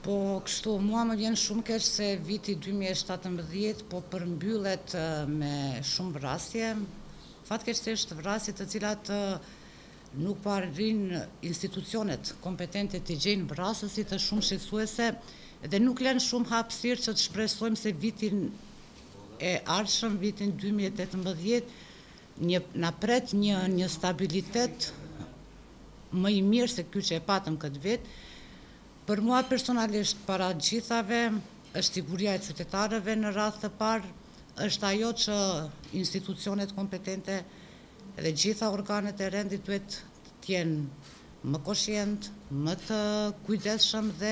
Po kështu, mua më vjen shumë keq se viti 2017 po përmbyllet me shumë vrasje, fatkeqësisht vrasje të cilat nuk po arrin institucionet kompetente të gjejnë vrasësit, është shumë shqetësuese dhe nuk lënë shumë hapësirë që të shpresojmë se vitin e ardhshëm, vitin 2018, na pret një stabilitet më i mirë se ky që e patëm këtë vit. Për mua personalisht, para gjithave, është siguria e qytetarëve në radhë të parë, është ajo që institucionet kompetente dhe gjitha organet e rendit duhet të jenë më koshient, më të kujdesshëm dhe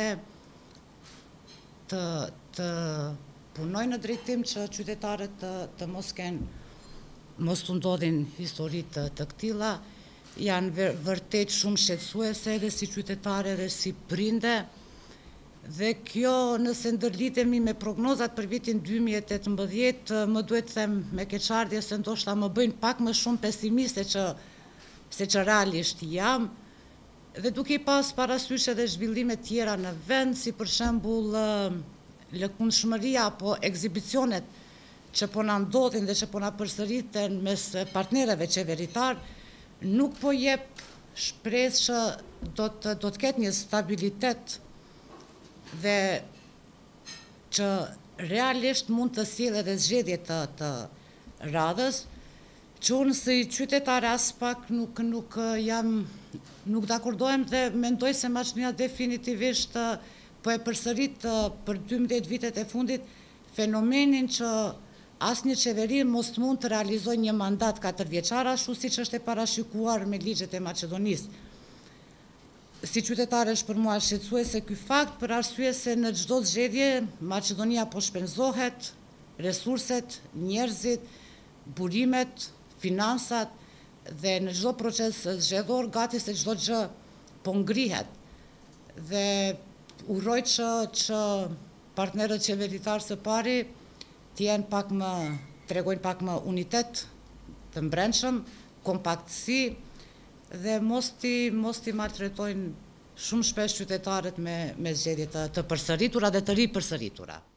të punojnë në drejtim që qytetarët të mos të ndodhin histori të këtilla. Janë vërtet shumë shqetësuese edhe si qytetare dhe si prinde, dhe kjo nëse ndërlidhemi me prognozat për vitin 2018, më duhet të them me keqardhje se ndoshta më bëjnë pak më shumë pesimiste se që realisht jam, dhe duke i pas parasysh edhe zhvillime tjera në vend, si për shembull lëkundshmëria apo ekzibicionet që po na ndodhin dhe që po na përsëriten mes partnerëve qeveritar, nuk po jep shpresë që do të ketë një stabilitet dhe që realisht mund të sjellë edhe zgjedhje të radhës, që unë si qytetare as pak nuk dakordohem dhe mendoj se Maqedonia definitivisht po e përsërit për 12 vitet e fundit fenomenin që asnjë qeveri mos mund të realizojë një mandat 4 vjeçar, ashtu siç është e parashikuar me ligjet e Maqedonisë. Si qytetare është për mua shqetësuese ky fakt, për arsye se në çdo zgjedhje Maqedonia po shpenzohet, resurset, njerëzit, burimet, finansat, dhe në çdo proces zgjedhor gati se çdo gjë po ngrihet. Dhe uroj që partnerët qeveritarë së pari tregojnë pak më unitet të mbrëmshëm, kompaktësi dhe mos t'i maltretojnë shumë shpesh qytetarët me zgjedhje të përsëritura dhe të ripërsëritura.